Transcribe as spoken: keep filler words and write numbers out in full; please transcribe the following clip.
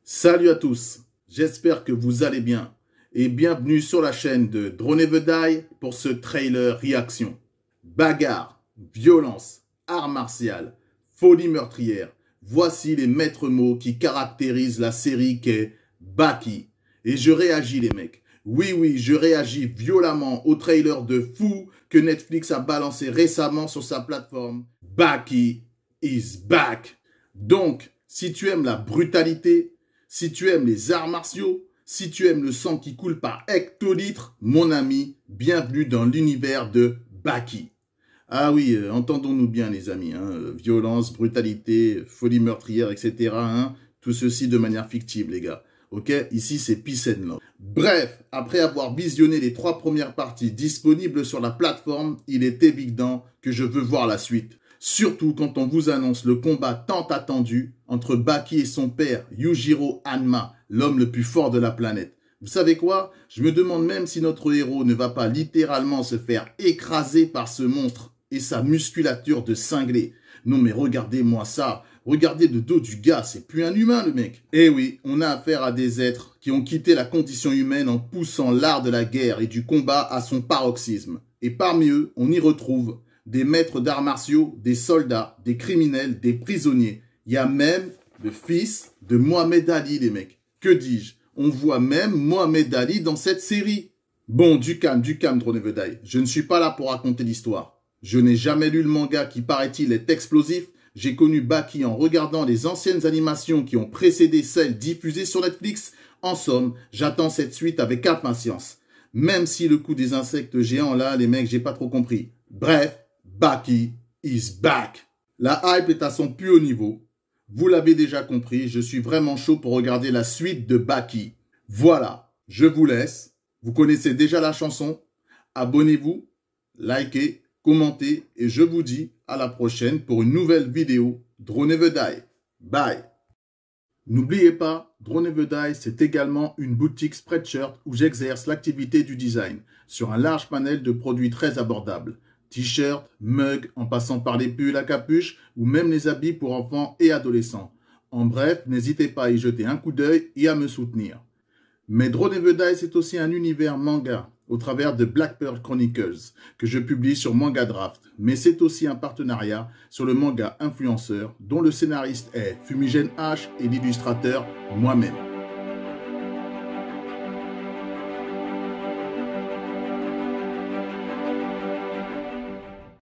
Salut à tous, j'espère que vous allez bien et bienvenue sur la chaîne de Drone Never Die pour ce trailer réaction. Bagarre, violence, art martial, folie meurtrière, voici les maîtres mots qui caractérisent la série qu'est Baki. Et je réagis les mecs, oui oui je réagis violemment au trailer de fou que Netflix a balancé récemment sur sa plateforme. Baki is back. Donc, si tu aimes la brutalité, si tu aimes les arts martiaux, si tu aimes le sang qui coule par hectolitres, mon ami, bienvenue dans l'univers de Baki. Ah oui, euh, entendons-nous bien les amis, hein, euh, violence, brutalité, folie meurtrière, et cetera. Hein, tout ceci de manière fictive les gars. Ok, ici c'est peace and love. Bref, après avoir visionné les trois premières parties disponibles sur la plateforme, il est évident que je veux voir la suite. Surtout quand on vous annonce le combat tant attendu entre Baki et son père, Yujiro Hanma, l'homme le plus fort de la planète. Vous savez quoi? Je me demande même si notre héros ne va pas littéralement se faire écraser par ce monstre et sa musculature de cinglé. Non mais regardez-moi ça, regardez le dos du gars, c'est plus un humain le mec. Eh oui, on a affaire à des êtres qui ont quitté la condition humaine en poussant l'art de la guerre et du combat à son paroxysme. Et parmi eux, on y retrouve des maîtres d'arts martiaux, des soldats, des criminels, des prisonniers. Il y a même le fils de Mohamed Ali, les mecs. Que dis-je? On voit même Mohamed Ali dans cette série. Bon, du calme, du calme, Drone Never Die. Je ne suis pas là pour raconter l'histoire. Je n'ai jamais lu le manga qui, paraît-il, est explosif. J'ai connu Baki en regardant les anciennes animations qui ont précédé celles diffusées sur Netflix. En somme, j'attends cette suite avec impatience. Même si le coup des insectes géants, là, les mecs, j'ai pas trop compris. Bref, Baki is back. La hype est à son plus haut niveau. Vous l'avez déjà compris, je suis vraiment chaud pour regarder la suite de Baki. Voilà, je vous laisse. Vous connaissez déjà la chanson. Abonnez-vous, likez, commentez et je vous dis à la prochaine pour une nouvelle vidéo Drone Never Die. Bye. N'oubliez pas, Drone Never Die, c'est également une boutique Spreadshirt où j'exerce l'activité du design sur un large panel de produits très abordables. T-shirts, mugs, en passant par les pulls à capuche ou même les habits pour enfants et adolescents. En bref, n'hésitez pas à y jeter un coup d'œil et à me soutenir. Mais Drone Never Die, c'est aussi un univers manga au travers de Black Pearl Chronicles que je publie sur Manga Draft. Mais c'est aussi un partenariat sur le manga Influenceur dont le scénariste est Fumigène H et l'illustrateur moi-même.